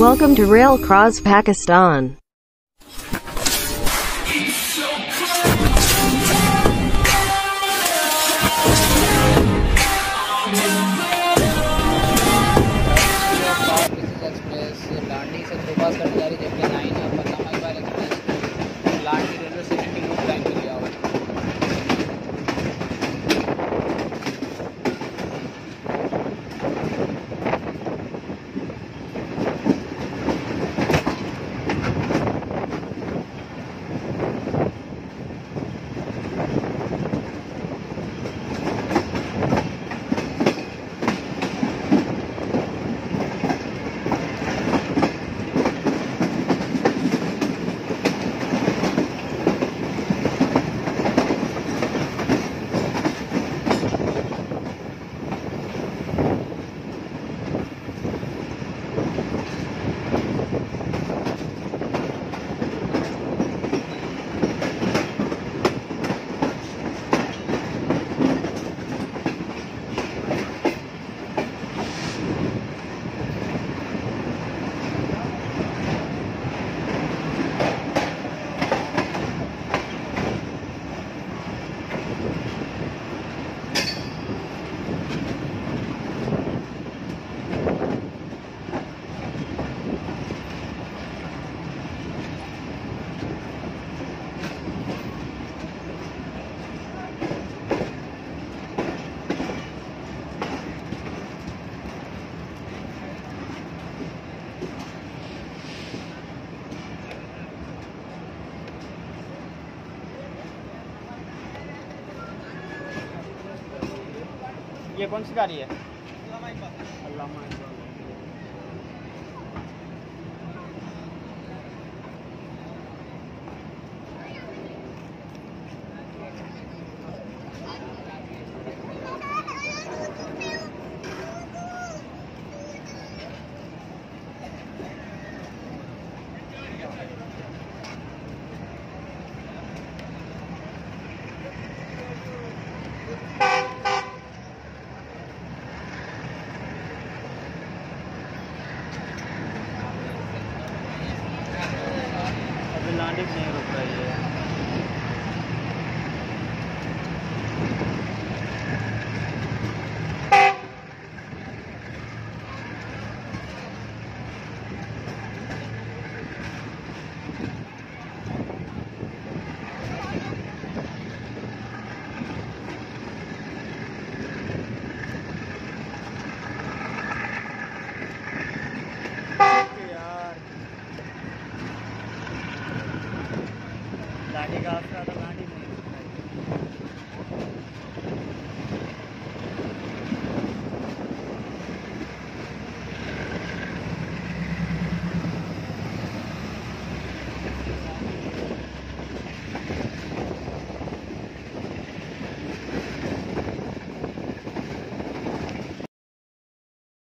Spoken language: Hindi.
Welcome to Rail Cross Pakistan. Business Express लांडी से सुबह कर जा रही जबकि 9 है पता Iqbal express Landhi railway station की लूप लाइन पे लिया हुआ है। ये कौन सी गाड़ी है? अल्लामा इकबाल। लांडी नहीं रुक रही है। लांडी का आसरा तो लांडी नहीं।